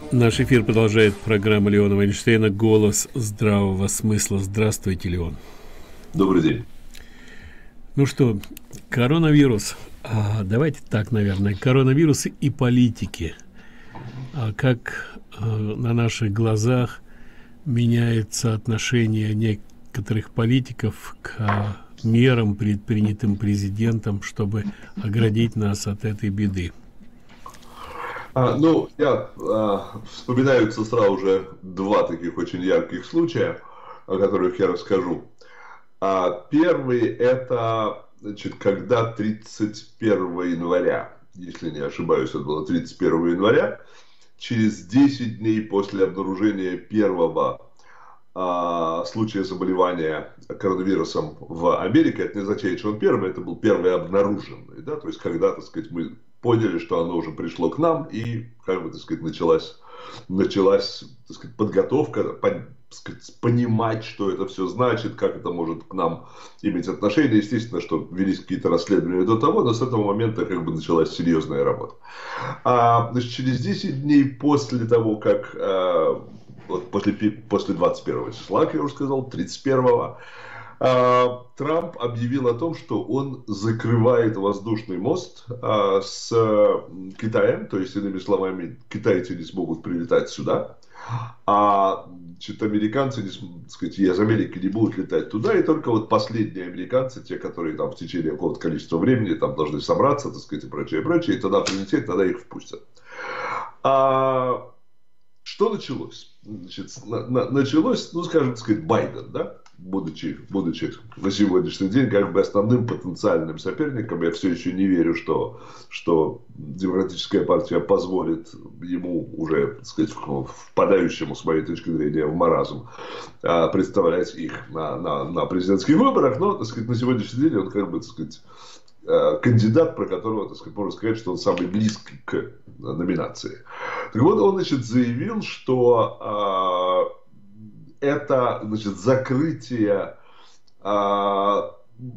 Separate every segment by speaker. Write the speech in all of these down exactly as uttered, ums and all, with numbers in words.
Speaker 1: Наш эфир продолжает программа Леона Вайнштейна «Голос здравого смысла». Здравствуйте, Леон.
Speaker 2: Добрый день.
Speaker 1: Ну что, коронавирус. А, давайте так, наверное. Коронавирус и политики. А как а, на наших глазах меняется отношение некоторых политиков к а, мерам, предпринятым президентом, чтобы оградить нас от этой беды?
Speaker 2: А, ну, я а, вспоминаются сразу же два таких очень ярких случая, о которых я расскажу. А, первый это, значит, когда тридцать первого января, если не ошибаюсь, это было тридцать первого января, через десять дней после обнаружения первого а, случая заболевания коронавирусом в Америке, это не означает, что он первый, это был первый обнаруженный, да, то есть когда, так сказать, мы поняли, что оно уже пришло к нам, и, как бы, так сказать, началась, началась, так сказать, подготовка, по, так сказать, понимать, что это все значит, как это может к нам иметь отношение. Естественно, что велись какие-то расследования до того, но с этого момента, как бы, началась серьезная работа. А, значит, через десять дней после того, как, а, вот после, после двадцать первого числа, как я уже сказал, тридцать первого, Трамп объявил о том, что он закрывает воздушный мост а, с Китаем, то есть, иными словами, китайцы не смогут прилетать сюда, а значит, американцы, так сказать, из Америки не будут летать туда, и только вот последние американцы, те, которые там в течение какого-то количества времени там должны собраться, так сказать, и прочее, и прочее, и тогда прилететь, тогда их впустят. А, что началось? Значит, на, на, началось, ну, скажем, так сказать, Байден, да? Будучи, будучи на сегодняшний день как бы основным потенциальным соперником, я все еще не верю, что, что демократическая партия позволит ему уже, так сказать, впадающему, с моей точки зрения, в маразм, представлять их на, на, на президентских выборах, но, так сказать, на сегодняшний день он как бы, так сказать, кандидат, про которого, так сказать, можно сказать, что он самый близкий к номинации. Так вот, он, значит, заявил, что это, значит, закрытие а,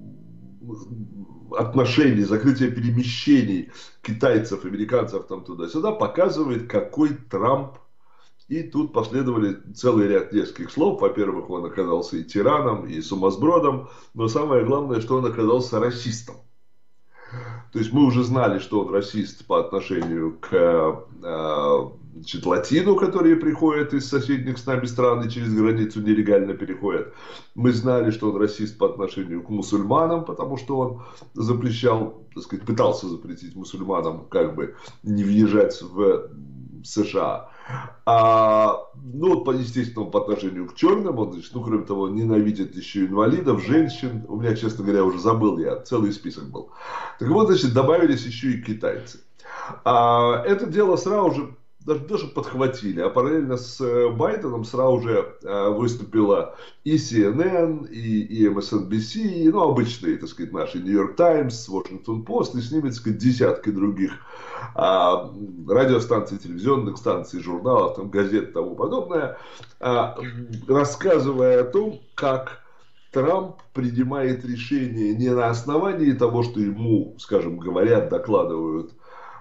Speaker 2: отношений, закрытие перемещений китайцев, американцев там туда-сюда показывает, какой Трамп. И тут последовали целый ряд нескольких слов. Во-первых, он оказался и тираном, и сумасбродом, но самое главное, что он оказался расистом. То есть мы уже знали, что он расист по отношению к значит, латину, которые приходят из соседних с нами стран и через границу нелегально переходят. Мы знали, что он расист по отношению к мусульманам, потому что он запрещал, так сказать, пытался запретить мусульманам как бы не въезжать в США. А, ну, естественно, по отношению к черным, он, значит, ну, кроме того, ненавидит еще инвалидов, женщин. У меня, честно говоря, уже забыл я, целый список был. Так вот, значит, добавились еще и китайцы. А, это дело сразу же даже, даже подхватили, а параллельно с Байденом сразу же а, выступила и си эн эн, и, и эм эс эн би си, ну, обычные, так сказать, наши Нью-Йорк Таймс, Вашингтон Пост, и с ними, так сказать, десятки других а, радиостанций, телевизионных станций, журналов, там, газет и тому подобное, а, рассказывая о том, как Трамп принимает решение не на основании того, что ему, скажем, говорят, докладывают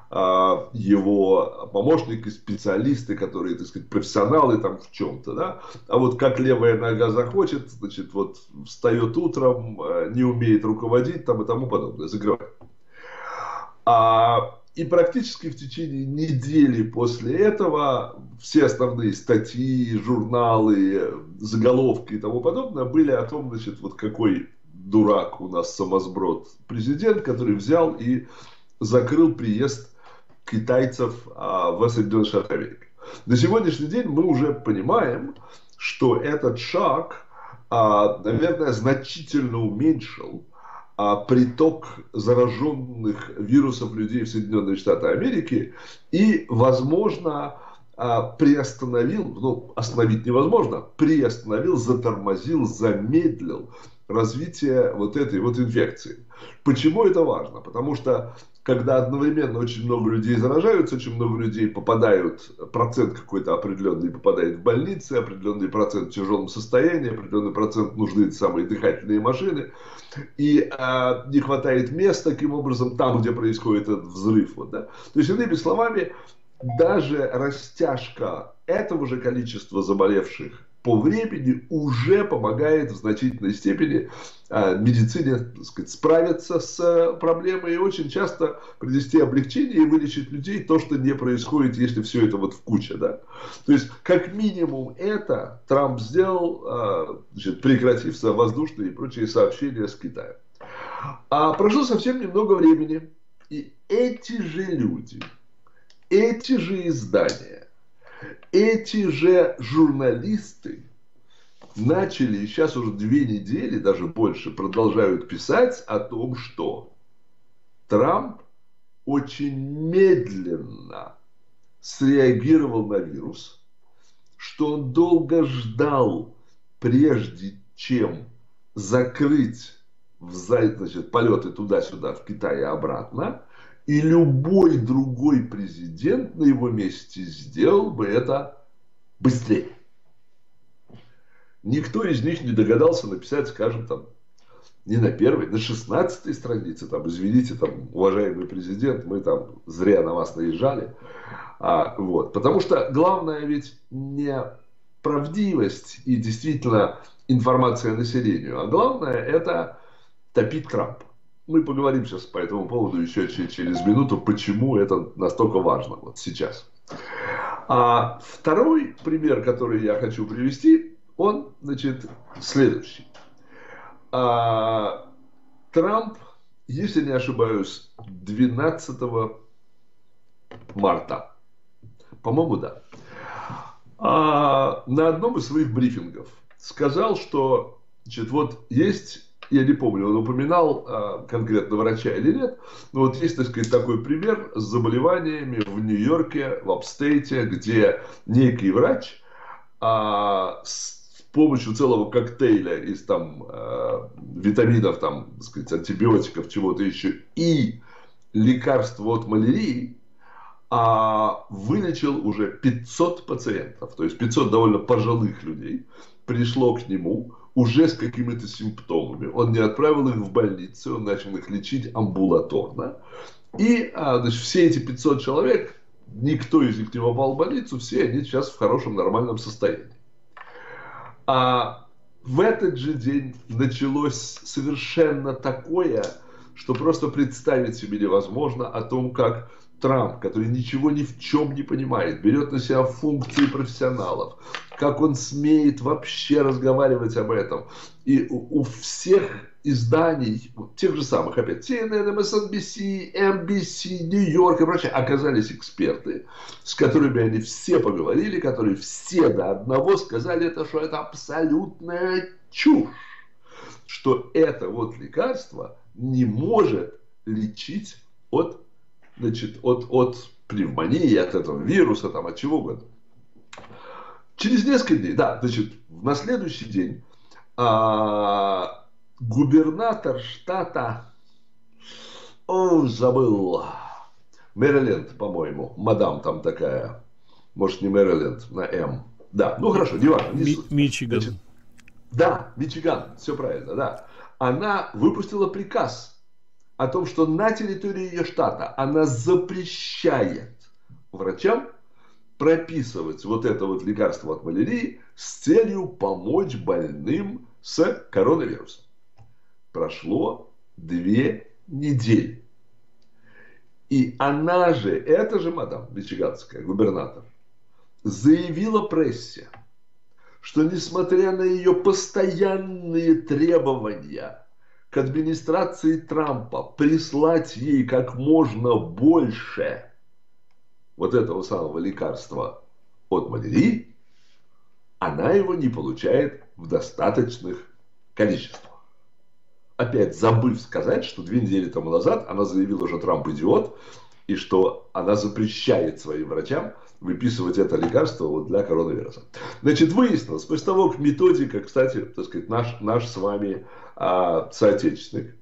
Speaker 2: его помощники, специалисты, которые, так сказать, профессионалы там в чем-то, да, а вот как левая нога захочет, значит, вот встает утром, не умеет руководить там и тому подобное, закрывает. А, и практически в течение недели после этого все основные статьи, журналы, заголовки и тому подобное были о том, значит, вот какой дурак у нас сумасброд президент, который взял и закрыл приезд китайцев а, в Соединенные Штаты Америки. На сегодняшний день мы уже понимаем, что этот шаг, а, наверное, значительно уменьшил а, приток зараженных вирусов людей в Соединенные Штаты Америки и, возможно, а, приостановил, ну, остановить невозможно, приостановил, затормозил, замедлил развитие вот этой вот инфекции. Почему это важно? Потому что когда одновременно очень много людей заражаются, очень много людей попадают, процент какой-то определенный попадает в больницы, определенный процент в тяжелом состоянии, определенный процент нужны самые дыхательные машины, и а, не хватает мест таким образом там, где происходит этот взрыв. Вот, да? То есть, иными словами, даже растяжка этого же количества заболевших по времени уже помогает в значительной степени э, медицине, так сказать, справиться с проблемой и очень часто принести облегчение и вылечить людей, то, что не происходит, если все это вот в куче. Да? То есть, как минимум, это Трамп сделал, э, значит, прекратив воздушные и прочие сообщения с Китаем. А прошло совсем немного времени, и эти же люди, эти же издания, эти же журналисты начали, и сейчас уже две недели, даже больше, продолжают писать о том, что Трамп очень медленно среагировал на вирус, что он долго ждал, прежде чем закрыть значит, полеты туда-сюда, в Китай и обратно, и любой другой президент на его месте сделал бы это быстрее. Никто из них не догадался написать, скажем, там, не на первой, на шестнадцатой странице, там, извините, там, уважаемый президент, мы там зря на вас наезжали. А, вот. Потому что главное ведь не правдивость и действительно информация населению, а главное это топить Трампа. Мы поговорим сейчас по этому поводу еще через минуту, почему это настолько важно вот сейчас. А второй пример, который я хочу привести, он, значит, следующий. А, Трамп, если не ошибаюсь, двенадцатого марта, по-моему, да, а, на одном из своих брифингов сказал, что, значит, вот есть... Я не помню, он упоминал а, конкретно врача или нет, но вот есть, так сказать, такой пример с заболеваниями в Нью-Йорке, в апстейте, где некий врач а, с помощью целого коктейля из там а, витаминов, там, так сказать, антибиотиков, чего-то еще и лекарств от малярии а, вылечил уже пятьсот пациентов, то есть пятьсот довольно пожилых людей пришло к нему уже с какими-то симптомами. Он не отправил их в больницу, он начал их лечить амбулаторно. И а, значит, все эти пятьсот человек, никто из них не попал в больницу, все они сейчас в хорошем, нормальном состоянии. А в этот же день началось совершенно такое, что просто представить себе невозможно о том, как Трамп, который ничего ни в чем не понимает, берет на себя функции профессионалов, как он смеет вообще разговаривать об этом. И у, у всех изданий, тех же самых, опять, си эн эн, эм эс эн би си, эн би си, Нью-Йорк и прочее, оказались эксперты, с которыми они все поговорили, которые все до одного сказали, это, что это абсолютная чушь, что это вот лекарство не может лечить от Значит, от, от пневмонии, от этого вируса, там, от чего угодно. Через несколько дней, да, значит, на следующий день а, губернатор штата, о, забыл, Мэриленд, по-моему, мадам там такая, может, не Мэриленд, на М. Да, ну хорошо, не важно. Не
Speaker 1: Ми- Мичиган.
Speaker 2: Значит, да, Мичиган, все правильно, да. Она выпустила приказ о том, что на территории ее штата она запрещает врачам прописывать вот это вот лекарство от малярии с целью помочь больным с коронавирусом. Прошло две недели. И она же, эта же мадам мичиганская, губернатор, заявила прессе, что несмотря на ее постоянные требования к администрации Трампа прислать ей как можно больше вот этого самого лекарства от малярии, она его не получает в достаточных количествах. Опять забыв сказать, что две недели тому назад она заявила, что Трамп идиот, и что она запрещает своим врачам выписывать это лекарство вот для коронавируса. Значит, выяснилось, после того, как методика, кстати, так сказать, наш, наш с вами а, соотечественник,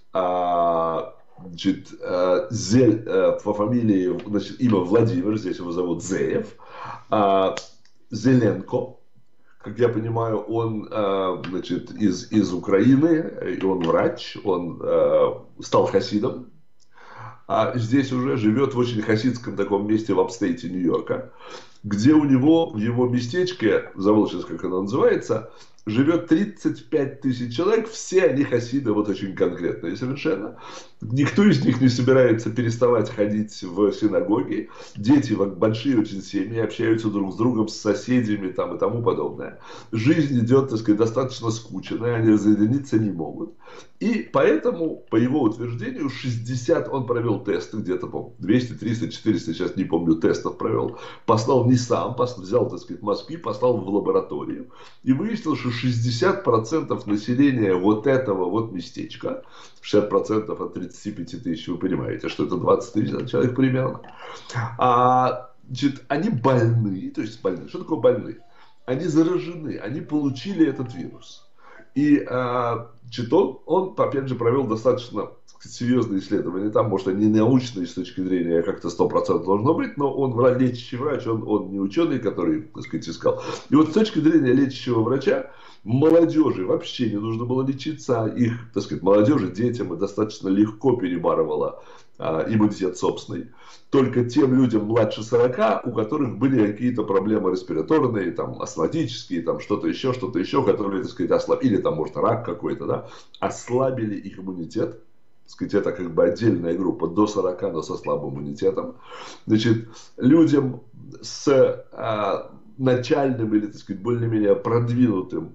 Speaker 2: а, значит, а, Зель, а, по фамилии, значит, имя Владимир, здесь его зовут Зеев, а, Зеленко, как я понимаю, он, а, значит, из, из Украины, и он врач, он а, стал хасидом. а здесь уже живет в очень хасидском таком месте в апстейте Нью-Йорка, где у него в его местечке, Заволжск, как оно называется, живет тридцать пять тысяч человек, все они хасиды, вот очень конкретные совершенно. Никто из них не собирается переставать ходить в синагоги. Дети, большие очень семьи, общаются друг с другом, с соседями там, и тому подобное. Жизнь идет, так сказать, достаточно скучная, они разъединиться не могут. И поэтому, по его утверждению, шестьдесят, он провел тесты, где-то, по двести, триста, четыреста, сейчас не помню, тестов провел. Послал не сам, послал, взял, так сказать, мазки, послал в лабораторию. И выяснил, что шестьдесят процентов населения вот этого вот местечка, шестьдесят процентов от тридцати пяти тысяч, вы понимаете, что это двадцать тысяч человек примерно, а, значит, они больны, то есть больны. Что такое больны? Они заражены, они получили этот вирус. И а, значит, он, он, опять же, провел достаточно, так сказать, серьезные исследования. Там, может, они не научные с точки зрения, как-то сто процентов должно быть, но он лечащий врач, он, он не ученый, который, так сказать, искал. И вот с точки зрения лечащего врача, молодежи вообще не нужно было лечиться, их, так сказать, молодежи, детям достаточно легко перебарывала а, иммунитет собственный. Только тем людям младше сорока, у которых были какие-то проблемы респираторные, там, астматические, там, что-то еще, что-то еще, которые, так сказать, ослабили, или там, может, рак какой-то, да, ослабили их иммунитет. Так сказать, это как бы отдельная группа до сорока, но со слабым иммунитетом. Значит, людям с а, начальным или, так сказать, более-менее продвинутым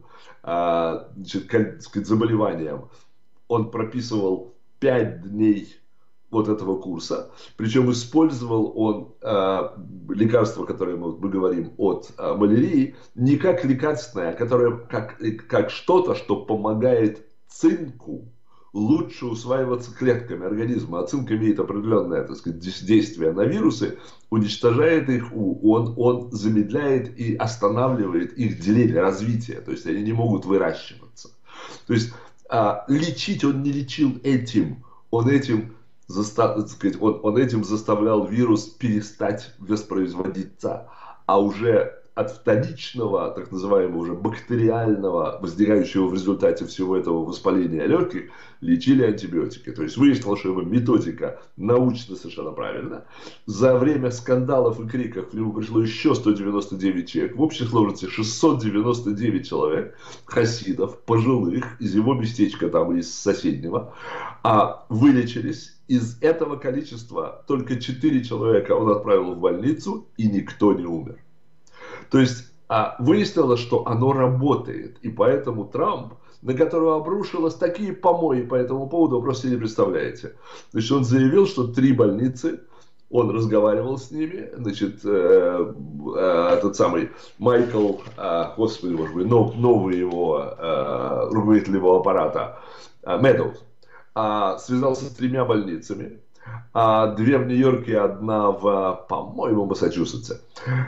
Speaker 2: а, значит, так сказать, заболеванием он прописывал пять дней вот этого курса. Причем использовал он э, лекарство, которое мы, мы говорим от э, малярии, не как лекарственное, а которое как, как что-то, что помогает цинку лучше усваиваться клетками организма. А цинк имеет определенное, так сказать, действие на вирусы, уничтожает их, он, он замедляет и останавливает их деление, развитие. То есть они не могут выращиваться. То есть э, лечить он не лечил этим, он этим Застав, так сказать, он, он этим заставлял вирус перестать воспроизводиться, а уже от вторичного, так называемого уже бактериального, возникающего в результате всего этого воспаления легких, лечили антибиотики. То есть выяснилось, что его методика научно совершенно правильно. За время скандалов и криков к нему пришло еще сто девяносто девять человек. В общей сложности шестьсот девяносто девять человек, хасидов, пожилых, из его местечка, там, из соседнего, а вылечились. Из этого количества только четыре человека он отправил в больницу, и никто не умер. То есть а, выяснилось, что оно работает. И поэтому Трамп, на которого обрушилось такие помои по этому поводу, вы просто не представляете. Значит, он заявил, что три больницы, он разговаривал с ними, значит, э, э, этот самый Майкл, э, господи, может быть, нов, новый его э, руководитель его аппарата, э, Медоуз, а, связался с тремя больницами, а, две в Нью-Йорке, одна в, по-моему, Массачусетсе.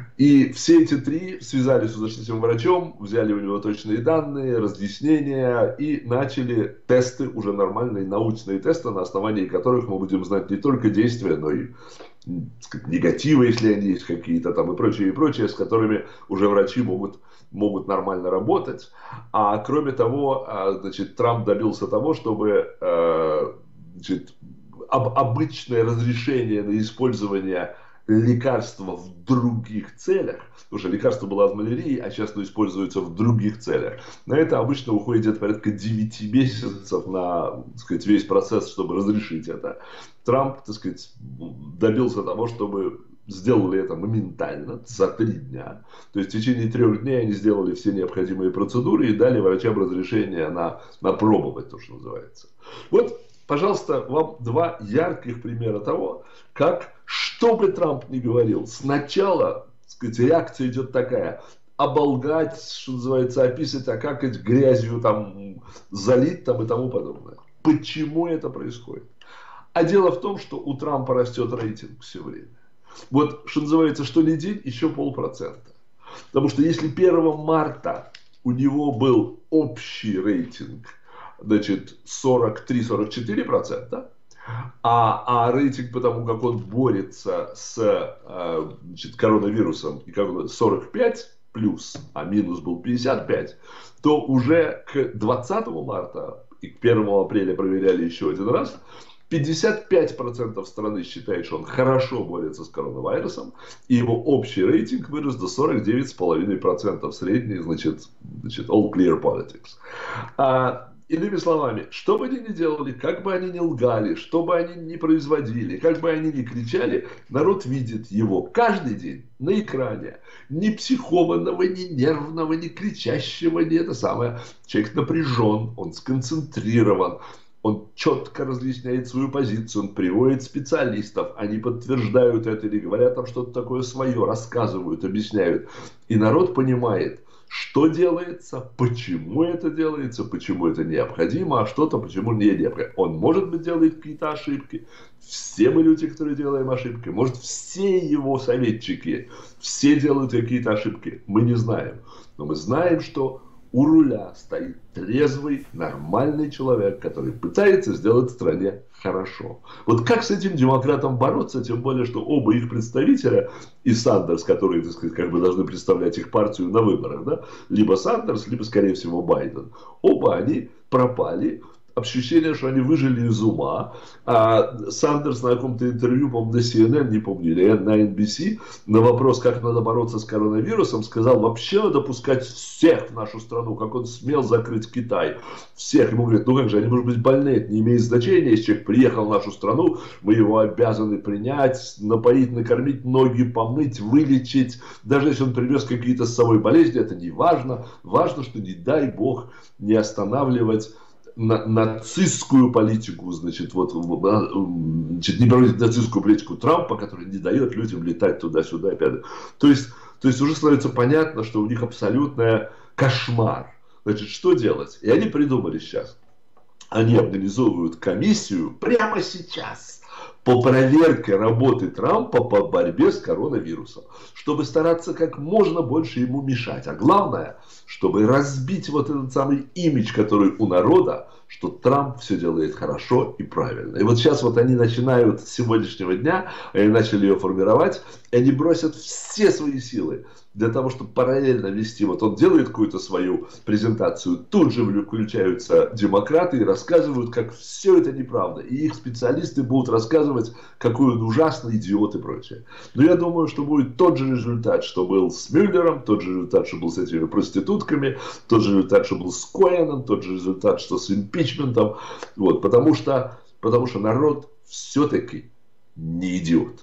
Speaker 2: И все эти три связались с этим врачом, взяли у него точные данные, разъяснения и начали тесты, уже нормальные научные тесты, на основании которых мы будем знать не только действия, но и, так сказать, негативы, если они есть какие-то там, и прочее, и прочее, с которыми уже врачи могут могут нормально работать. А кроме того, значит, Трамп добился того, чтобы, значит, об, обычное разрешение на использование лекарства в других целях, потому что лекарство было от малярии, а сейчас оно используется в других целях. На это обычно уходит где-то порядка девяти месяцев на, так сказать, весь процесс, чтобы разрешить это. Трамп, так сказать, добился того, чтобы сделали это моментально, за три дня. То есть в течение трех дней они сделали все необходимые процедуры и дали врачам разрешение на, на пробовать, то, что называется. Вот, пожалуйста, вам два ярких примера того, как, что бы Трамп ни говорил, сначала, так сказать, реакция идет такая: оболгать, что называется, описать, а как эть грязью там залить там и тому подобное. Почему это происходит? А дело в том, что у Трампа растет рейтинг все время. Вот, что называется, что ни день, еще полпроцента. Потому что если первого марта у него был общий рейтинг, значит, сорок три — сорок четыре процента, а, а рейтинг, потому как он борется с, значит, коронавирусом, и как сорок пять плюс, а минус был пятьдесят пять, то уже к двадцатому марта и к первому апреля проверяли еще один раз, пятьдесят пять процентов страны считает, что он хорошо борется с коронавирусом, и его общий рейтинг вырос до сорок девять целых пять десятых процента, средний, значит, значит, all clear politics. А, иными словами, что бы они ни делали, как бы они ни лгали, что бы они ни производили, как бы они ни кричали, народ видит его каждый день на экране. Ни психованного, ни нервного, ни кричащего, ни это самое. Человек напряжен, он сконцентрирован. Он четко разъясняет свою позицию, он приводит специалистов, они подтверждают это или говорят там что-то такое свое, рассказывают, объясняют. И народ понимает, что делается, почему это делается, почему это необходимо, а что-то почему не необходимо. Он, может быть, делает какие-то ошибки. Все мы люди, которые делаем ошибки. Может, все его советчики, все делают какие-то ошибки. Мы не знаем. Но мы знаем, что у руля стоит трезвый, нормальный человек, который пытается сделать стране хорошо. Вот как с этим демократам бороться, тем более, что оба их представителя, и Сандерс, которые, так сказать, как бы должны представлять их партию на выборах, да, либо Сандерс, либо, скорее всего, Байден, оба они пропали. Ощущение, что они выжили из ума. А Сандерс на каком-то интервью, по-моему, на си эн эн, не помню, или на эн би си, на вопрос, как надо бороться с коронавирусом, сказал, вообще надо пускать всех в нашу страну, как он смел закрыть Китай. Всех. Ему говорят, ну как же, они, может быть, больны, это не имеет значения, если человек приехал в нашу страну, мы его обязаны принять, напоить, накормить, ноги помыть, вылечить. Даже если он привез какие-то с собой болезни, это не важно. Важно, что, не дай бог, не останавливать На, нацистскую политику, значит, вот, значит, не проводить нацистскую политику Трампа, который не дает людям летать туда-сюда опять. То есть, то есть уже становится понятно, что у них абсолютный кошмар. Значит, что делать? И они придумали сейчас. Они организовывают комиссию прямо сейчас по проверке работы Трампа по борьбе с коронавирусом, чтобы стараться как можно больше ему мешать. А главное, чтобы разбить вот этот самый имидж, который у народа, что Трамп все делает хорошо и правильно. И вот сейчас вот они начинают с сегодняшнего дня, они начали ее формировать, и они бросят все свои силы для того, чтобы параллельно вести. Вот он делает какую-то свою презентацию, тут же включаются демократы и рассказывают, как все это неправда. И их специалисты будут рассказывать, какой он ужасный идиот и прочее. Но я думаю, что будет тот же результат, что был с Мюллером, тот же результат, что был с этими проститутками, тот же результат, что был с Коэном, тот же результат, что с импичментом. Вот, потому что, потому что народ все-таки не идиот.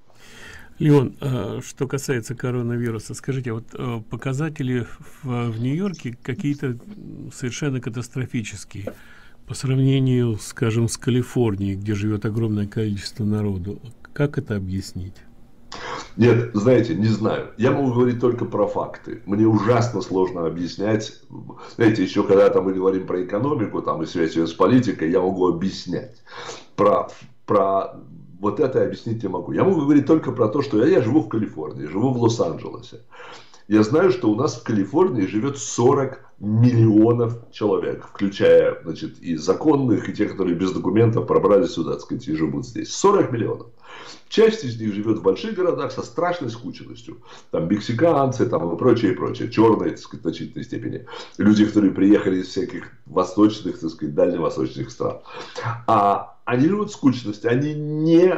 Speaker 1: Леон, что касается коронавируса, скажите, вот показатели в, в Нью-Йорке какие-то совершенно катастрофические по сравнению, скажем, с Калифорнией, где живет огромное количество народу. Как это объяснить?
Speaker 2: Нет, знаете, не знаю. Я могу говорить только про факты. Мне ужасно сложно объяснять. Знаете, еще когда там мы говорим про экономику, там и связь с политикой, я могу объяснять. Про, про вот это я объяснить не могу. Я могу говорить только про то, что я, я живу в Калифорнии, живу в Лос-Анджелесе. Я знаю, что у нас в Калифорнии живет сорок миллионов человек, включая, значит, и законных, и тех, которые без документов пробрались сюда, так сказать, и живут здесь. сорок миллионов. Часть из них живет в больших городах со страшной скученностью. Там мексиканцы, там и прочее, и прочее. Черные, так сказать, в значительной степени. Люди, которые приехали из всяких восточных, так сказать, дальневосточных стран. А они живут в скучности. Они не...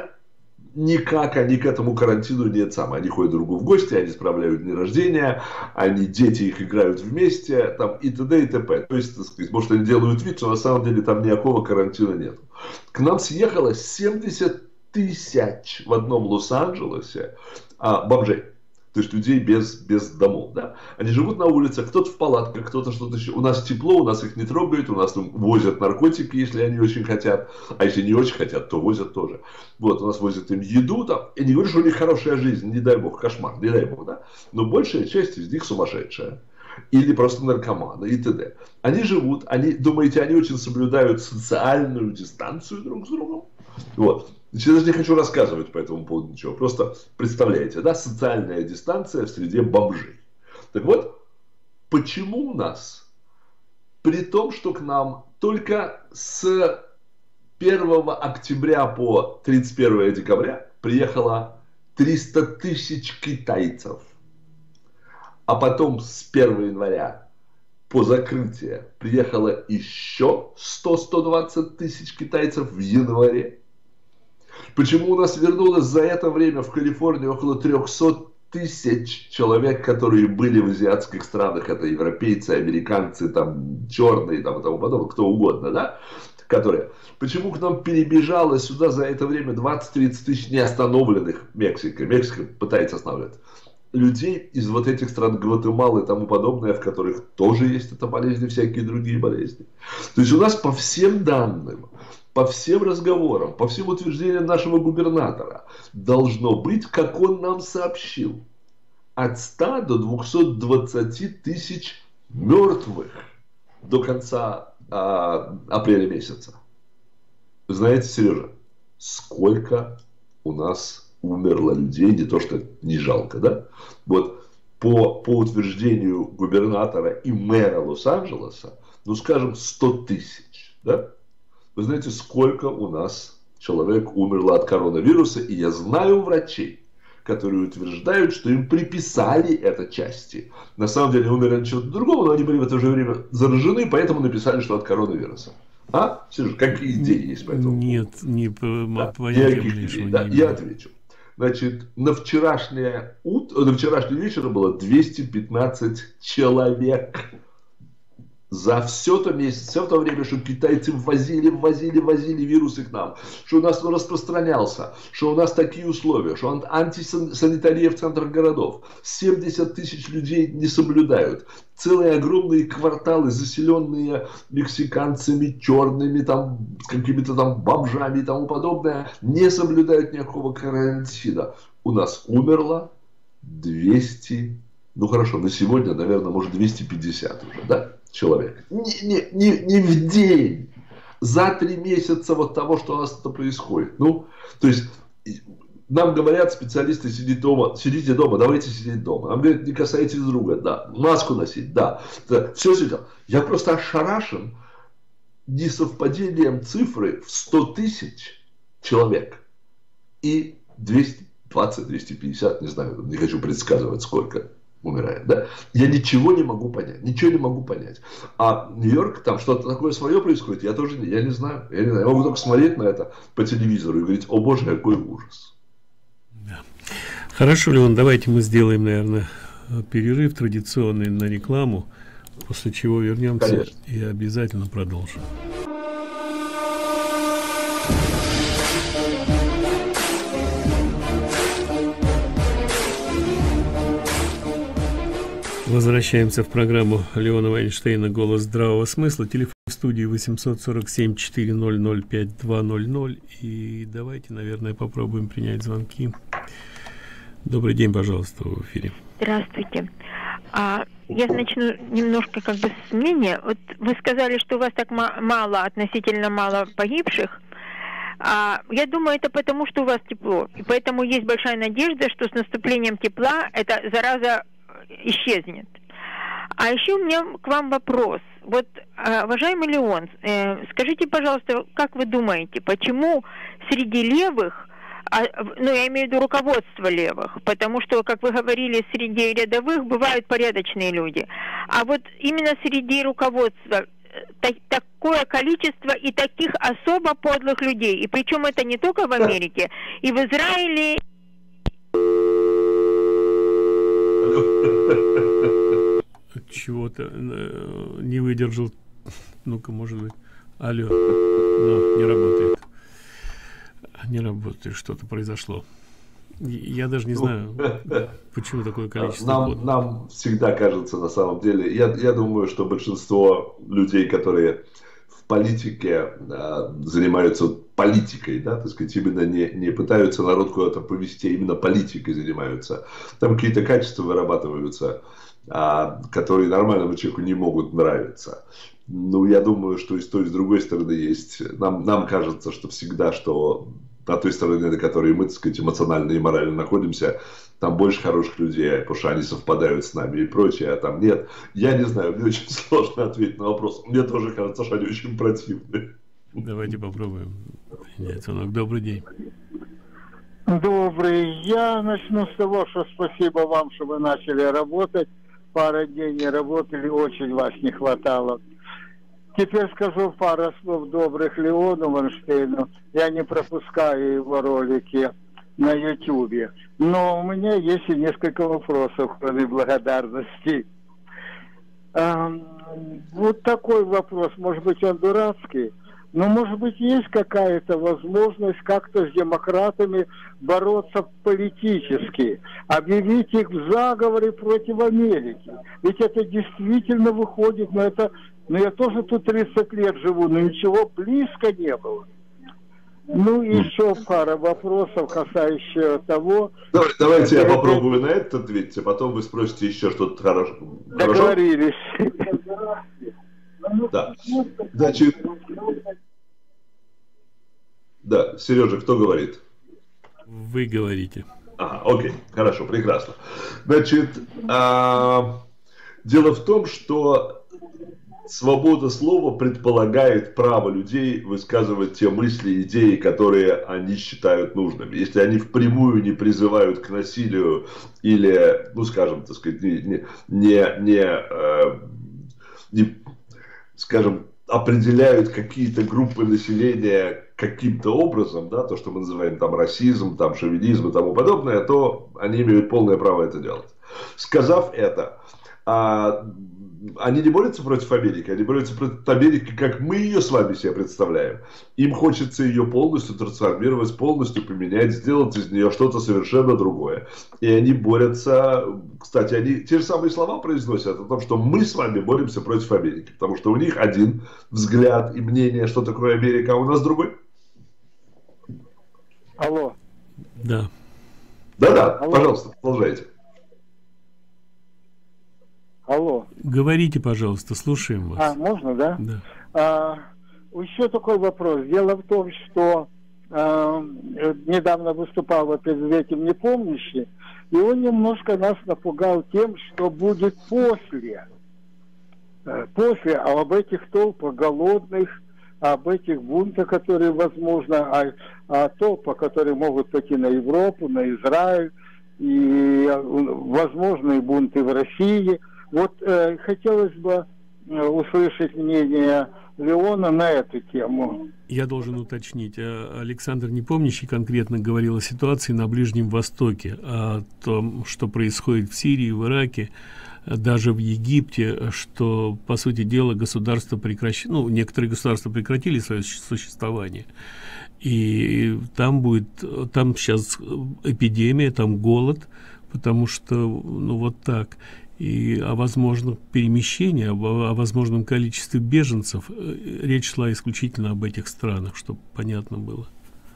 Speaker 2: Никак они к этому карантину нет сам. Они ходят друг другу в гости, они справляют дни рождения, они, дети их играют вместе, там, и т.д. и т.п. То есть, так сказать, может, они делают вид, что на самом деле там никакого карантина нет. К нам съехало семьдесят тысяч в одном Лос-Анджелесе а, бомжей. То есть людей без, без домов. Да? Они живут на улицах, кто-то в палатках, кто-то что-то еще. У нас тепло, у нас их не трогают, у нас там возят наркотики, если они очень хотят. А если не очень хотят, то возят тоже. Вот, у нас возят им еду. Там. Я не говорю, что у них хорошая жизнь, не дай бог, кошмар, не дай бог. Да? Но большая часть из них сумасшедшая. Или просто наркоманы и т.д. Они живут, они, думаете, они очень соблюдают социальную дистанцию друг с другом? Вот. Я даже не хочу рассказывать по этому поводу ничего. Просто представляете, да, социальная дистанция в среде бомжей. Так вот, почему у нас, при том, что к нам только с первого октября по тридцать первое декабря приехало триста тысяч китайцев, а потом с первого января по закрытию приехало еще сто — сто двадцать тысяч китайцев в январе. Почему у нас вернулось за это время в Калифорнии около трехсот тысяч человек, которые были в азиатских странах, это европейцы, американцы, там, черные, там, и тому подобное, кто угодно, да, которые... Почему к нам перебежало сюда за это время двадцать — тридцать тысяч неостановленных Мексикой? Мексика пытается останавливать людей из вот этих стран, Гватемалы и тому подобное, в которых тоже есть эта болезнь и всякие другие болезни. То есть у нас по всем данным, по всем разговорам, по всем утверждениям нашего губернатора должно быть, как он нам сообщил, от ста до двухсот двадцати тысяч мертвых до конца а, апреля месяца. Знаете, Сережа, сколько у нас умерло людей, не то что не жалко, да? Вот по, по утверждению губернатора и мэра Лос-Анджелеса, ну скажем, сто тысяч, да? Вы знаете, сколько у нас человек умерло от коронавируса, и я знаю врачей, которые утверждают, что им приписали это части. На самом деле умерли от чего-то другого, но они были в это же время заражены, поэтому написали, что от коронавируса. А? Сереж, какие идеи есть по этому?
Speaker 1: Нет, не по
Speaker 2: да, идей, да, я отвечу. Значит, на вчерашнее, утро, на вчерашний вечер было двести пятнадцать человек. За все то месяц, все то время, что китайцы ввозили, ввозили, ввозили вирусы к нам, что у нас он распространялся, что у нас такие условия, что антисанитария в центрах городов, семьдесят тысяч людей не соблюдают, целые огромные кварталы, заселенные мексиканцами, черными, там, с какими-то там бомжами и тому подобное, не соблюдают никакого карантина. У нас умерло двести, ну хорошо, на сегодня, наверное, может двести пятьдесят уже, да? Человек. Не, не, не, не в день. За три месяца вот того, что у нас это происходит. Ну, то есть, нам говорят специалисты, сидите дома, сидите дома, давайте сидеть дома. Нам говорят, не касайтесь друга, да. Маску носить, да. да. Все сидел. Я просто ошарашен несовпадением цифры в сто тысяч человек и двести двадцать — двести пятьдесят, не знаю, не хочу предсказывать сколько умирает, да? Я ничего не могу понять, ничего не могу понять. А Нью-Йорк, там что-то такое свое происходит, я тоже не, я не знаю, я не знаю. Я могу только смотреть на это по телевизору и говорить, о боже, какой ужас.
Speaker 1: Да. Хорошо, Леон, давайте мы сделаем, наверное, перерыв традиционный на рекламу, после чего вернемся. Конечно. И обязательно продолжим. Возвращаемся в программу Леона Вайнштейна «Голос здравого смысла». Телефон в студии восемьсот сорок семь четыреста пять два ноль ноль. И давайте, наверное, попробуем принять звонки. Добрый день, пожалуйста, в эфире.
Speaker 3: Здравствуйте. А, я начну немножко как бы с мнения. Вот вы сказали, что у вас так мало, относительно мало погибших. А, я думаю, это потому, что у вас тепло. И поэтому есть большая надежда, что с наступлением тепла эта зараза исчезнет. А еще у меня к вам вопрос. Вот, уважаемый Леон, э, скажите, пожалуйста, как вы думаете, почему среди левых, а, ну, я имею в виду руководство левых, потому что, как вы говорили, среди рядовых бывают порядочные люди, а вот именно среди руководства так, такое количество и таких особо подлых людей, и причем это не только в Америке, и в Израиле.
Speaker 1: Чего-то э, не выдержал. Ну-ка, может быть. Алло. Ну, не работает. Не работает. Что-то произошло. Я даже не знаю, почему такое количество.
Speaker 2: Нам, нам всегда кажется, на самом деле, я, я думаю, что большинство людей, которые в политике а, занимаются политикой, да, так сказать, именно не, не пытаются народ куда-то повести, а именно политикой занимаются. Там какие-то качества вырабатываются, а, которые нормальному человеку не могут нравиться. Ну, я думаю, что и с той, и с другой стороны есть. Нам, нам кажется, что всегда, что на той стороне, на которой мы, так сказать, эмоционально и морально находимся, там больше хороших людей, потому что они совпадают с нами и прочее, а там нет. Я не знаю, мне очень сложно ответить на вопрос. Мне тоже кажется, что они очень противные.
Speaker 1: Давайте попробуем. Добрый день.
Speaker 4: Добрый. Я начну с того, что спасибо вам, что вы начали работать. пара дней не работали, очень вас не хватало. Теперь скажу пару слов добрых Леону Вайнштейну. Я не пропускаю его ролики на ютубе. Но у меня есть и несколько вопросов, кроме благодарности. Эм, вот такой вопрос, может быть, он дурацкий, но, может быть, есть какая-то возможность как-то с демократами бороться политически, объявить их в заговоре против Америки. Ведь это действительно выходит, но это... Но я тоже тут тридцать лет живу, но ничего близко не было. Ну, и еще пара вопросов, касающихся того...
Speaker 2: Давайте, давайте я попробую на это ответить, а потом вы спросите еще что-то хорошее.
Speaker 4: Договорились.
Speaker 2: Да. Значит... Да, Сережа, кто говорит?
Speaker 1: Вы говорите.
Speaker 2: Ага, окей, хорошо, прекрасно. Значит, а, дело в том, что свобода слова предполагает право людей высказывать те мысли и идеи, которые они считают нужными. Если они впрямую не призывают к насилию или, ну, скажем, так сказать, не, не, не, не, э, не скажем, определяют какие-то группы населения каким-то образом, да, то, что мы называем там расизм, там шовинизм и тому подобное, то они имеют полное право это делать. Сказав это, а, они не борются против Америки, они борются против Америки, как мы ее с вами себе представляем. Им хочется ее полностью трансформировать, полностью поменять, сделать из нее что-то совершенно другое. И они борются, кстати, они те же самые слова произносят о том, что мы с вами боремся против Америки, потому что у них один взгляд и мнение, что такое Америка, а у нас другой.
Speaker 4: Алло.
Speaker 1: Да.
Speaker 2: Да-да, пожалуйста, продолжайте.
Speaker 4: Алло.
Speaker 1: Говорите, пожалуйста, слушаем вас.
Speaker 4: А, можно, да?
Speaker 1: Да.
Speaker 4: А, еще такой вопрос. Дело в том, что а, недавно выступал вот перед этим непомнящий, и он немножко нас напугал тем, что будет после. После, а об этих толпах голодных, об этих бунтах, которые возможно, о, о толпах, которые могут пойти на Европу, на Израиль, и возможные бунты в России. Вот э, хотелось бы э, услышать мнение Леона на эту тему.
Speaker 1: Я должен уточнить. Александр Непомнящий конкретно говорил о ситуации на Ближнем Востоке, о том, что происходит в Сирии, в Ираке, даже в Египте, что, по сути дела, государства прекращ... ну, некоторые государства прекратили свое существование. И там будет, там сейчас эпидемия, там голод, потому что, ну, вот так. И о возможном перемещении, о, о возможном количестве беженцев речь шла исключительно об этих странах, чтобы понятно было.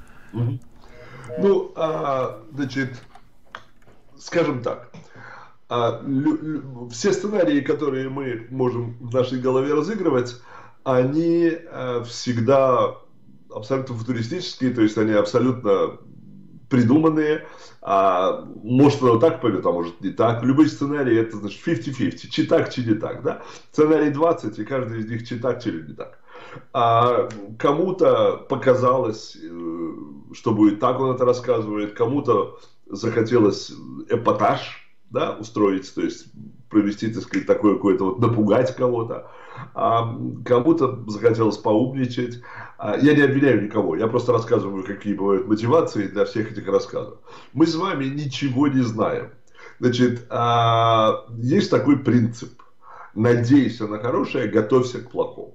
Speaker 2: Ну, а, значит, скажем так, а, лю, лю, все сценарии, которые мы можем в нашей голове разыгрывать, они а, всегда абсолютно футуристические, то есть они абсолютно придуманные. А, может оно так пойдет, а может не так. Любой сценарий это значит пятьдесят на пятьдесят, чи так, чи не так, да? Сценарий двадцать, и каждый из них чи так, чи не так. А кому-то показалось, что будет так, он это рассказывает, кому-то захотелось эпатаж, да, устроить, то есть провести, так сказать, такое какое-то вот напугать кого-то, а кому-то захотелось поумничать. Я не обвиняю никого, я просто рассказываю, какие бывают мотивации для всех этих рассказов. Мы с вами ничего не знаем. Значит, есть такой принцип: надейся на хорошее, готовься к плохому.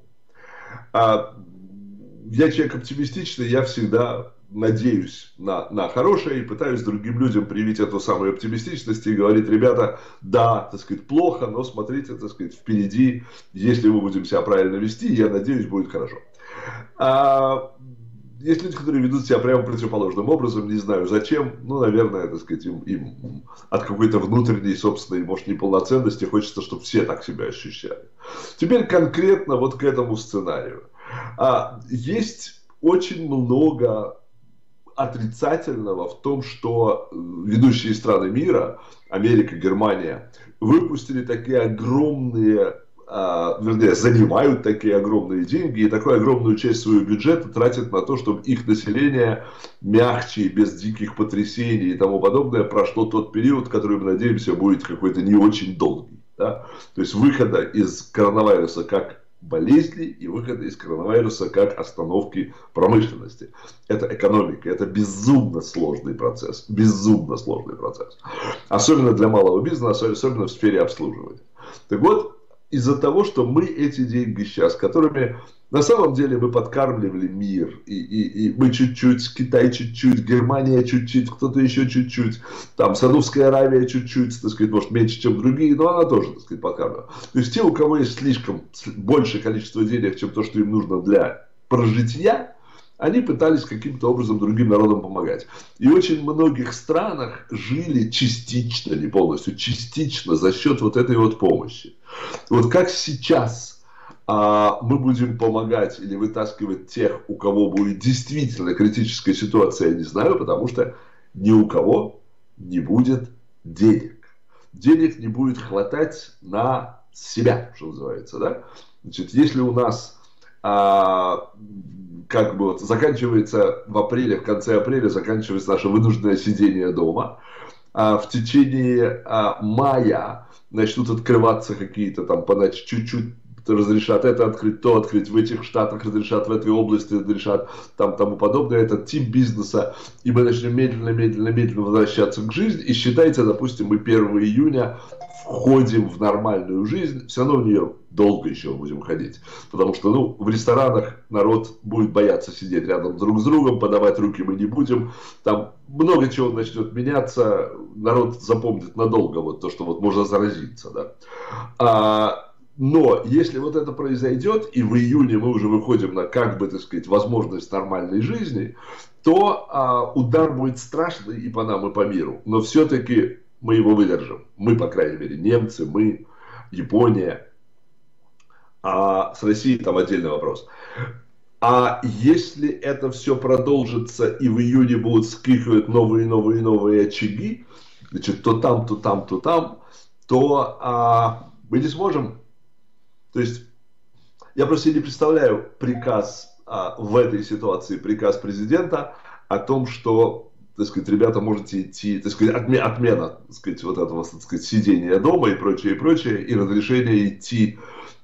Speaker 2: Я человек оптимистичный, я всегда надеюсь на, на хорошее и пытаюсь другим людям привить эту самую оптимистичность и говорить: ребята, да, так сказать, плохо, но смотрите, так сказать, впереди, если мы будем себя правильно вести, я надеюсь, будет хорошо. А есть люди, которые ведут себя прямо противоположным образом, не знаю зачем, ну, наверное, так сказать, им, им от какой-то внутренней, собственной, может, неполноценности хочется, чтобы все так себя ощущали. Теперь конкретно вот к этому сценарию. А, есть очень много отрицательного в том, что ведущие страны мира, Америка, Германия, выпустили такие огромные, а, вернее, занимают такие огромные деньги и такую огромную часть своего бюджета тратят на то, чтобы их население мягче, без диких потрясений и тому подобное прошло тот период, который, мы надеемся, будет какой-то не очень долгий. Да? То есть выхода из коронавируса как болезни и выхода из коронавируса как остановки промышленности. Это экономика, это безумно сложный процесс, безумно сложный процесс. Особенно для малого бизнеса, особенно в сфере обслуживания. Так вот, из-за того, что мы эти деньги сейчас, которыми на самом деле мы подкармливали мир, и, и, и мы чуть-чуть, Китай чуть-чуть, Германия чуть-чуть, кто-то еще чуть-чуть, там Саудовская Аравия чуть-чуть, так сказать, может меньше, чем другие, но она тоже, так сказать, подкармливала. То есть те, у кого есть слишком большее количество денег, чем то, что им нужно для прожития, они пытались каким-то образом другим народам помогать. И в очень многих странах жили частично, не полностью, частично за счет вот этой вот помощи. Вот как сейчас а, мы будем помогать или вытаскивать тех, у кого будет действительно критическая ситуация, я не знаю, потому что ни у кого не будет денег. Денег не будет хватать на себя, что называется. Да? Значит, если у нас а, как бы вот заканчивается в апреле, в конце апреля заканчивается наше вынужденное сидение дома, а в течение а, мая начнут открываться какие-то там, подать чуть-чуть разрешат это открыть, то открыть, в этих штатах разрешат, в этой области разрешат, там тому подобное, этот тип бизнеса, и мы начнем медленно, медленно, медленно возвращаться к жизни, и считайте, допустим, мы первого июня входим в нормальную жизнь, все равно в нее долго еще будем ходить, потому что, ну, в ресторанах народ будет бояться сидеть рядом друг с другом, подавать руки мы не будем, там много чего начнет меняться, народ запомнит надолго вот то, что вот можно заразиться, да. А, но если вот это произойдет, и в июне мы уже выходим на, как бы, так сказать, возможность нормальной жизни, то а, удар будет страшный и по нам, и по миру. Но все-таки мы его выдержим. Мы, по крайней мере, немцы, мы, Япония. А с Россией там отдельный вопрос. А если это все продолжится, и в июне будут вскрикивать новые, новые, новые очаги, значит, то там, то там, то там, то а, мы не сможем. То есть, я просто не представляю приказ а, в этой ситуации, приказ президента о том, что, так сказать, ребята, можете идти, так сказать, отмена, отмена так сказать, вот этого, так сказать, сидения дома и прочее, и прочее, и разрешение идти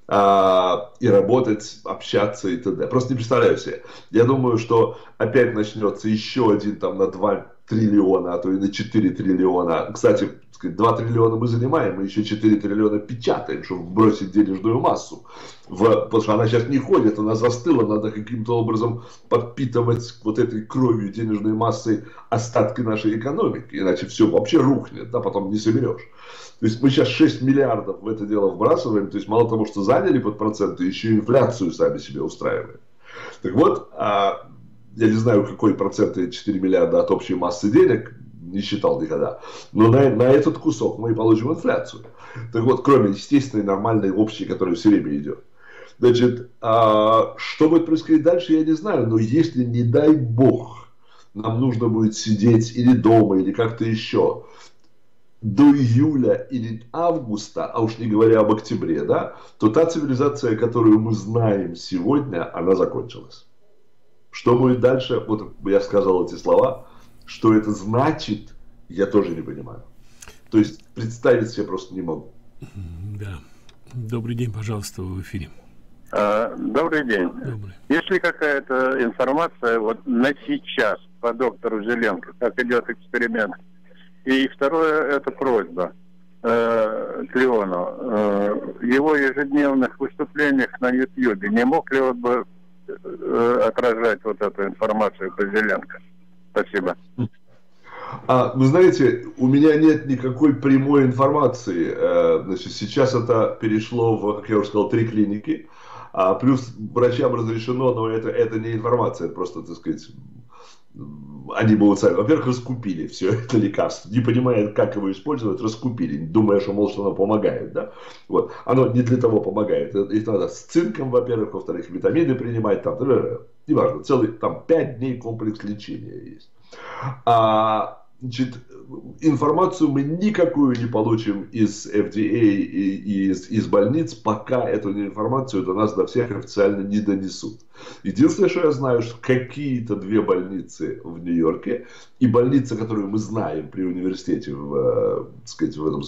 Speaker 2: а, и работать, общаться и т.д. Просто не представляю себе. Я думаю, что опять начнется еще один там на два триллиона, а то и на четыре триллиона. Кстати, два триллиона мы занимаем, мы еще четыре триллиона печатаем, чтобы бросить денежную массу. В, потому что она сейчас не ходит, она застыла, надо каким-то образом подпитывать вот этой кровью денежной массой остатки нашей экономики, иначе все вообще рухнет, да, потом не соберешь. То есть мы сейчас шесть миллиардов в это дело вбрасываем, то есть мало того, что заняли под проценты, еще и инфляцию сами себе устраиваем. Так вот, а, я не знаю, какой процент четыре миллиарда от общей массы денег, не считал никогда. Но на, на этот кусок мы и получим инфляцию. Так вот, кроме естественной, нормальной, общей, которая все время идет. Значит, а, что будет происходить дальше, я не знаю. Но если, не дай бог, нам нужно будет сидеть или дома, или как-то еще, до июля или августа, а уж не говоря об октябре, да, то та цивилизация, которую мы знаем сегодня, она закончилась. Что будет дальше? Вот я сказал эти слова. Что это значит, я тоже не понимаю. То есть представить себе просто не могу.
Speaker 1: Да. Добрый день, пожалуйста, вы в эфире.
Speaker 5: А, добрый день.
Speaker 1: Добрый.
Speaker 5: Есть ли какая-то информация вот на сейчас по доктору Зеленко, как идет эксперимент? И второе, это просьба э, к Леону. Э, его ежедневных выступлениях на Ютьюбе не мог ли он бы э, отражать вот эту информацию по Зеленко? Спасибо.
Speaker 2: А, вы знаете, у меня нет никакой прямой информации. Значит, сейчас это перешло в, как я уже сказал, три клиники. А плюс врачам разрешено, но это, это не информация, это просто, так сказать, они будут сами. Во-первых, раскупили все это лекарство, не понимая, как его использовать, раскупили, думая, что, мол, что оно помогает. Да? Вот. Оно не для того помогает. Их надо с цинком, во-первых, во-вторых, витамины принимать, там, неважно, целый там пять дней комплекс лечения есть. А, значит, информацию мы никакую не получим из эф ди эй и из, из больниц, пока эту информацию до нас, до всех официально не донесут. Единственное, что я знаю, что какие-то две больницы в Нью-Йорке и больница, которую мы знаем при университете в, так сказать, в этом самом,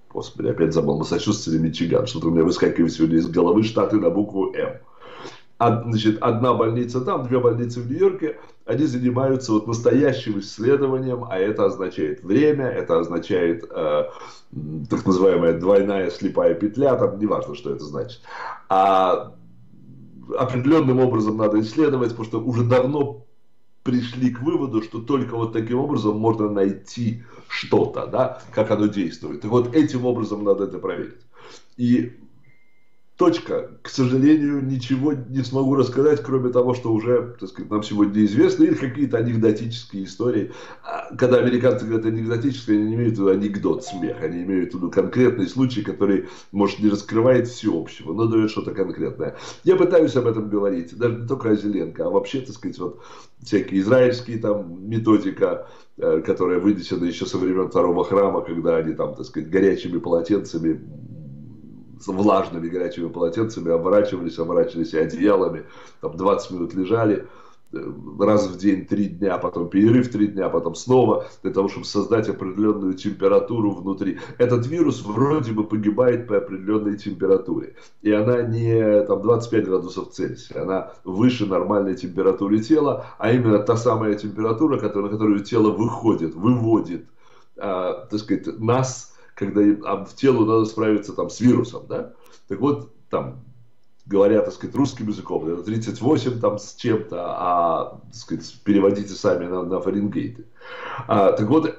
Speaker 2: господи, опять забыл, Массачусетс или Мичиган, что-то у меня выскакивает сегодня из головы, штаты на букву М. Значит, одна больница там, две больницы в Нью-Йорке, они занимаются вот настоящим исследованием, а это означает время, это означает э, так называемая двойная слепая петля, там неважно, что это значит. А определенным образом надо исследовать, потому что уже давно пришли к выводу, что только вот таким образом можно найти что-то, да, как оно действует. И вот этим образом надо это проверить. И точка. К сожалению, ничего не смогу рассказать, кроме того, что уже, так сказать, нам сегодня известно, или какие-то анекдотические истории. Когда американцы говорят анекдотические, они не имеют в виду анекдот, смех, они имеют в виду конкретный случай, который, может, не раскрывает всеобщего, но дает что-то конкретное. Я пытаюсь об этом говорить, даже не только о Зеленко, а вообще, так сказать, вот всякие израильские там методика, которая вынесена еще со времен Второго храма, когда они там, так сказать, горячими полотенцами, с влажными горячими полотенцами оборачивались, оборачивались одеялами, там двадцать минут лежали, раз в день, три дня, потом перерыв три дня, потом снова, для того, чтобы создать определенную температуру внутри. Этот вирус вроде бы погибает по определенной температуре. И она не там, двадцать пять градусов Цельсия, она выше нормальной температуры тела, а именно та самая температура, которая, на которую тело выходит, выводит, а, так сказать, нас, когда в телу надо справиться там с вирусом, да, так вот, там, говоря, так сказать, русским языком, это тридцать восемь там с чем-то, а, так сказать, переводите сами на, на Фаренгейты. А, так вот,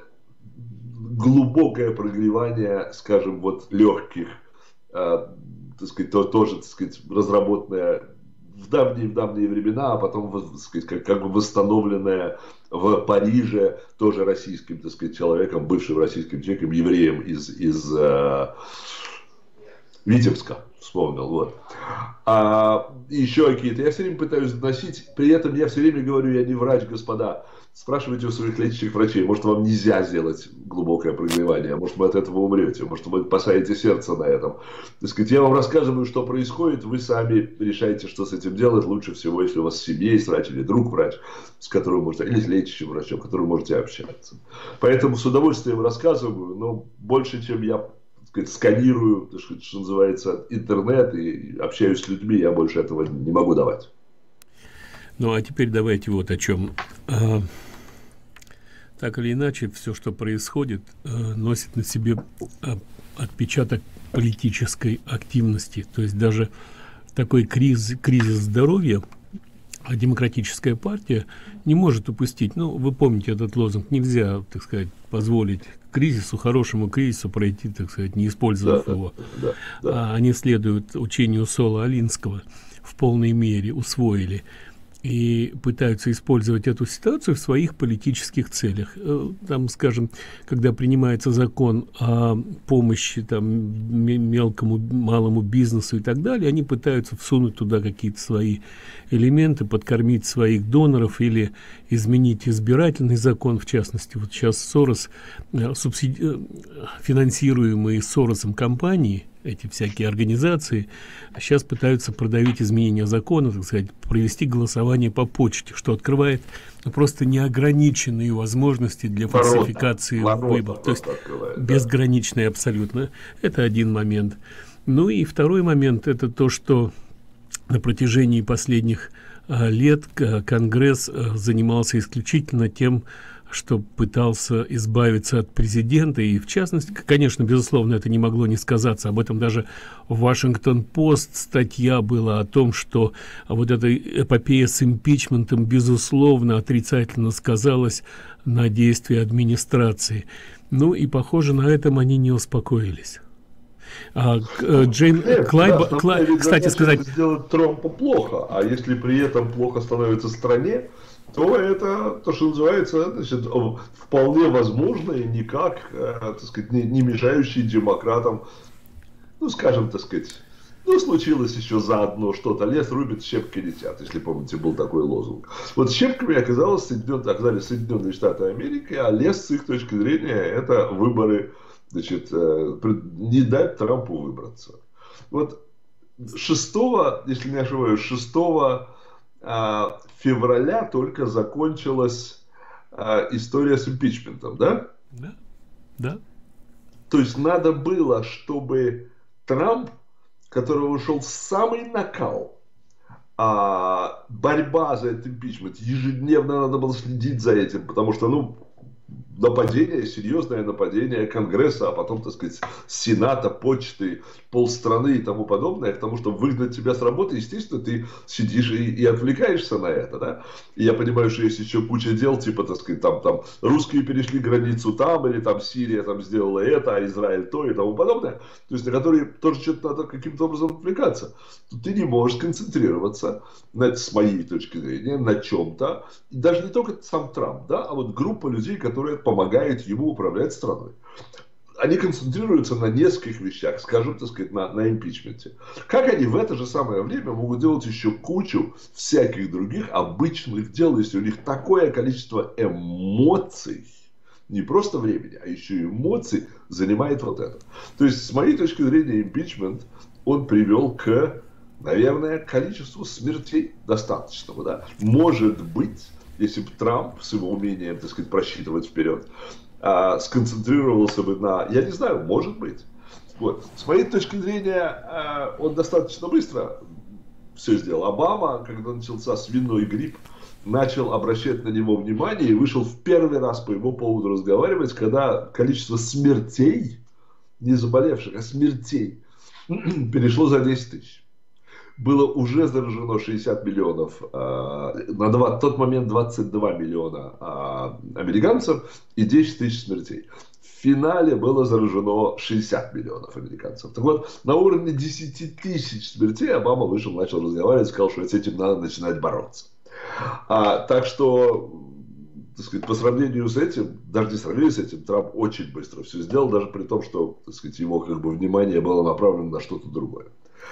Speaker 2: глубокое прогревание, скажем, вот легких, а, так сказать, то, тоже, так сказать, разработанное в давние, в давние времена, а потом, так сказать, как, как бы восстановленное в Париже тоже российским, так сказать, человеком, бывшим российским человеком, евреем из, из э, Витебска, вспомнил, вот. А еще какие-то, я все время пытаюсь доносить, при этом я все время говорю, я не врач, господа. Спрашивайте у своих лечащих врачей, может, вам нельзя сделать глубокое прогревание, может, вы от этого умрете, может, вы посадите сердце на этом. Так сказать, я вам рассказываю, что происходит, вы сами решаете, что с этим делать. Лучше всего, если у вас в семье есть врач или друг врач, с которым можете, или с лечащим врачом, с которым можете общаться. Поэтому с удовольствием рассказываю, но больше, чем я, так сказать, сканирую, так сказать, что называется, интернет и общаюсь с людьми, я больше этого не могу давать.
Speaker 1: Ну, а теперь давайте вот о чем. А, так или иначе, все, что происходит, а, носит на себе а, отпечаток политической активности. То есть даже такой кризис, кризис здоровья, а демократическая партия не может упустить. Ну, вы помните этот лозунг: нельзя, так сказать, позволить кризису, хорошему кризису пройти, так сказать, не использовав да, его. Да, да. А они следуют учению Соло Алинского в полной мере, усвоили. И пытаются использовать эту ситуацию в своих политических целях. Там, скажем, когда принимается закон о помощи там, мелкому, малому бизнесу и так далее, они пытаются всунуть туда какие-то свои элементы, подкормить своих доноров или изменить избирательный закон. В частности, вот сейчас Сорос, субсиди... финансируемые Соросом компании, эти всякие организации, сейчас пытаются продавить изменения закона, так сказать, провести голосование по почте, что открывает ну, просто неограниченные возможности для фальсификации выборов. То есть открывает, безграничные да. абсолютно. Это один момент. Ну и второй момент – это то, что на протяжении последних а, лет а, Конгресс а, занимался исключительно тем, что пытался избавиться от президента, и в частности, конечно, безусловно, это не могло не сказаться. Об этом даже в Вашингтон-Пост статья была о том, что вот эта эпопея с импичментом, безусловно, отрицательно сказалась на действии администрации. Ну и, похоже, на этом они не успокоились. А, Джейн
Speaker 2: Нет,
Speaker 1: Клайба,
Speaker 2: да,
Speaker 1: Клай, кстати сказать,
Speaker 2: сделать Трампу плохо, а если при этом плохо становится стране, то это, то, что называется, значит, вполне возможно и никак, э, так сказать, не, не мешающий демократам, ну, скажем, так сказать, ну, случилось еще заодно что-то, лес рубит, щепки летят, если помните, был такой лозунг. Вот щепками оказалось Соединен, оказались Соединенные Штаты Америки, а лес, с их точки зрения, это выборы, значит, э, не дать Трампу выбраться. Вот шестого, если не ошибаюсь, шестого февраля только закончилась а, история с импичментом, да?
Speaker 1: Да, да.
Speaker 2: То есть надо было, чтобы Трамп, которого ушел в самый накал, а борьба за этот импичмент, ежедневно надо было следить за этим, потому что, ну, нападение, серьезное нападение Конгресса, а потом, так сказать, Сената, почты, полстраны и тому подобное, к тому, чтобы выгнать тебя с работы, естественно, ты сидишь и, и отвлекаешься на это, да. И я понимаю, что есть еще куча дел, типа, так сказать, там, там, русские перешли границу там, или там Сирия там сделала это, а Израиль то и тому подобное, то есть на которые тоже что-то надо каким-то образом отвлекаться. Тут ты не можешь концентрироваться, на, с моей точки зрения, на чем-то, и даже не только сам Трамп, да, а вот группа людей, которые помогают ему управлять страной. Они концентрируются на нескольких вещах, скажем, так сказать, на, на импичменте. Как они в это же самое время могут делать еще кучу всяких других обычных дел, если у них такое количество эмоций, не просто времени, а еще и эмоций занимает вот это. То есть, с моей точки зрения, импичмент, он привел к, наверное, количеству смертей достаточного. Да? Может быть, если бы Трамп с его умением, так сказать, просчитывать вперед, а, сконцентрировался бы на, я не знаю, может быть. Вот. С моей точки зрения, а, он достаточно быстро все сделал. Обама, когда начался свиной грипп, начал обращать на него внимание и вышел в первый раз по его поводу разговаривать, когда количество смертей, не заболевших, а смертей, перешло за десять тысяч. Было уже заражено шестьдесят миллионов, э, на два, тот момент двадцать два миллиона э, американцев и десять тысяч смертей. В финале было заражено шестьдесят миллионов американцев. Так вот, на уровне десять тысяч смертей Обама вышел, начал разговаривать, сказал, что с этим надо начинать бороться. А, так что, так сказать, по сравнению с этим, даже не сравнению с этим, Трамп очень быстро все сделал, даже при том, что, так сказать, его как бы внимание было направлено на что-то другое.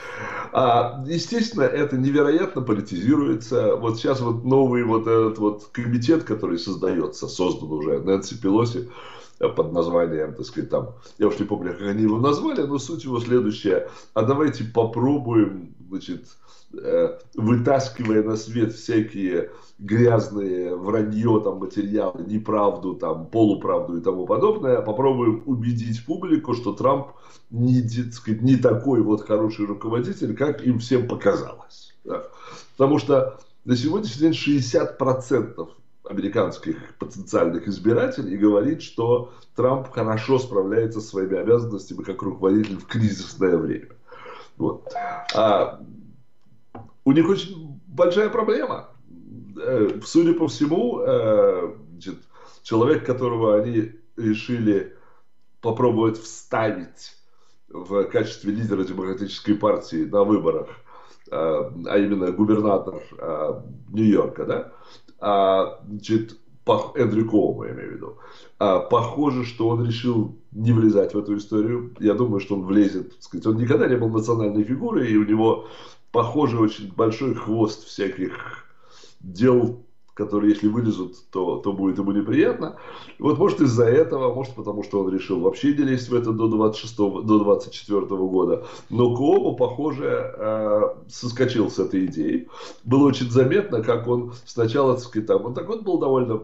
Speaker 2: А, естественно, это невероятно политизируется. Вот сейчас вот новый вот этот вот комитет, который создается, создан уже Нэнси Пелоси под названием, так сказать, там, я уж не помню, как они его назвали, но суть его следующая. А давайте попробуем, значит, вытаскивая на свет всякие грязные вранье, там, материалы, неправду, там, полуправду и тому подобное, попробуем убедить публику, что Трамп не, так сказать, не такой вот хороший руководитель, как им всем показалось. Да? Потому что на сегодняшний день шестьдесят процентов американских потенциальных избирателей говорит, что Трамп хорошо справляется со своими обязанностями как руководитель в кризисное время. Вот. А у них очень большая проблема. Судя по всему, значит, человек, которого они решили попробовать вставить в качестве лидера Демократической партии на выборах, а именно губернатор Нью-Йорка, да, значит, Эндрю Куомо, я имею в виду, похоже, что он решил не влезать в эту историю. Я думаю, что он влезет, так сказать, он никогда не был национальной фигурой, и у него, похоже, очень большой хвост всяких дел, которые, если вылезут, то, то будет ему неприятно. И вот, может, из-за этого, может, потому что он решил вообще не лезть в это до двадцать шестого, до двадцать четвёртого года. Но Куомо, похоже, э, соскочил с этой идеей. Было очень заметно, как он сначала, так сказать, там, он так вот был довольно,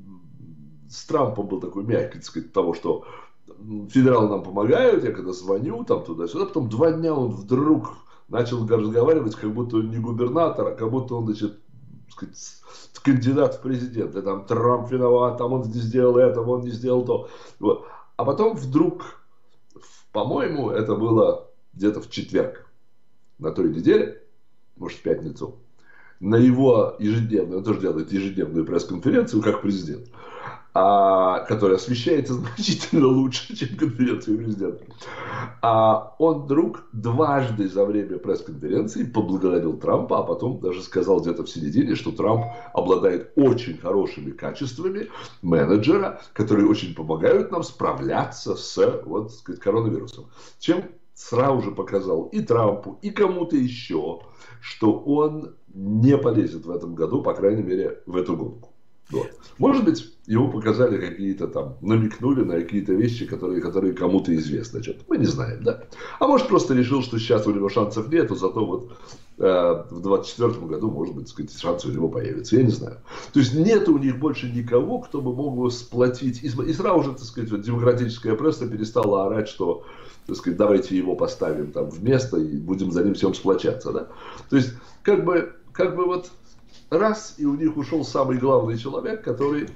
Speaker 2: с Трампом был такой мягкий, так сказать, того, что федералы нам помогают, я когда звоню, там, туда-сюда, потом два дня он вдруг начал разговаривать, как будто он не губернатор, а как будто он, значит, сказать, кандидат в президенты, там Трамп виноват, там он не сделал это, он не сделал то. Вот. А потом вдруг, по-моему, это было где-то в четверг на той неделе, может в пятницу, на его ежедневную, он тоже делает ежедневную пресс-конференцию как президент, а, которая освещается значительно лучше, чем конференция президента. А он вдруг дважды за время пресс-конференции поблагодарил Трампа, а потом даже сказал где-то в середине, что Трамп обладает очень хорошими качествами менеджера, которые очень помогают нам справляться с, вот, так сказать, коронавирусом. Чем сразу же показал и Трампу, и кому-то еще, что он не полезет в этом году, по крайней мере, в эту гонку. Вот. Может быть, ему показали какие-то там, намекнули на какие-то вещи, которые, которые кому-то известны. Что-то. Мы не знаем, да? А может, просто решил, что сейчас у него шансов нету, зато вот э, в двадцать четвёртом году, может быть, так сказать, шансы у него появятся. Я не знаю. То есть нет у них больше никого, кто бы мог бы сплотить. И, и сразу же, так сказать, вот, демократическая пресса перестала орать, что, так сказать, давайте его поставим там в место и будем за ним всем сплочаться, да? То есть, как бы, как бы вот раз, и у них ушел самый главный человек, который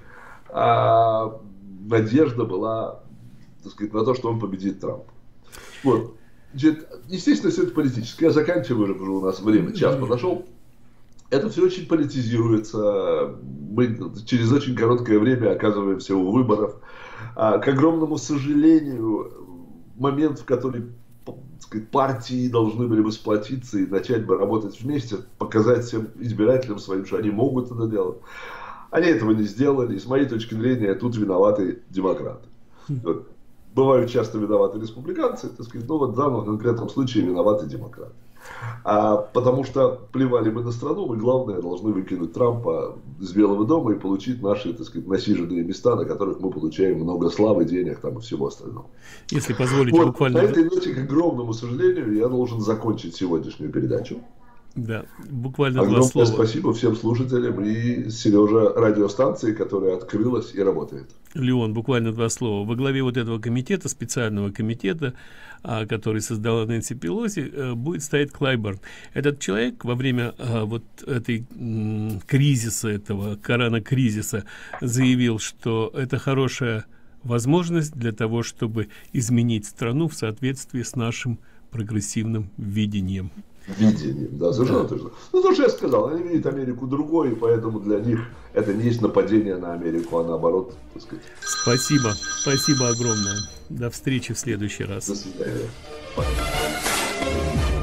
Speaker 2: а, надежда была, так сказать, на то, что он победит Трампа. Вот. Значит, естественно, все это политически. Я заканчиваю, уже у нас время, час подошел. Это все очень политизируется. Мы через очень короткое время оказываемся у выборов. А, к огромному сожалению, момент, в который, так сказать, партии должны были бы сплотиться и начать бы работать вместе, показать всем избирателям своим, что они могут это делать. Они этого не сделали. И с моей точки зрения, тут виноваты демократы. Вот. Бывают часто виноваты республиканцы, так сказать, но вот в данном конкретном случае виноваты демократы. А, потому что плевали мы на страну, мы, главное, должны выкинуть Трампа из Белого дома и получить наши, так сказать, насиженные места, на которых мы получаем много славы, денег там, и всего остального.
Speaker 1: Если позволите,
Speaker 2: вот,
Speaker 1: буквально...
Speaker 2: На этой ноте, к огромному сожалению, я должен закончить сегодняшнюю передачу.
Speaker 1: Да, буквально
Speaker 2: огромное
Speaker 1: два слова.
Speaker 2: Спасибо всем слушателям и Сережа радиостанции, которая открылась и работает.
Speaker 1: Леон, буквально два слова. Во главе вот этого комитета, специального комитета, а, который создала Нэнси Пелоси, а, будет стоять Клайборн. Этот человек во время а, вот этой м, кризиса, этого коронакризиса, заявил, что это хорошая возможность для того, чтобы изменить страну в соответствии с нашим прогрессивным видением.
Speaker 2: Видением, да, совершенно да. точно. Ну, то, что я сказал, они видят Америку другой, и поэтому для них это не есть нападение на Америку, а наоборот, так сказать.
Speaker 1: Спасибо, спасибо огромное. До встречи в следующий раз.
Speaker 2: До свидания.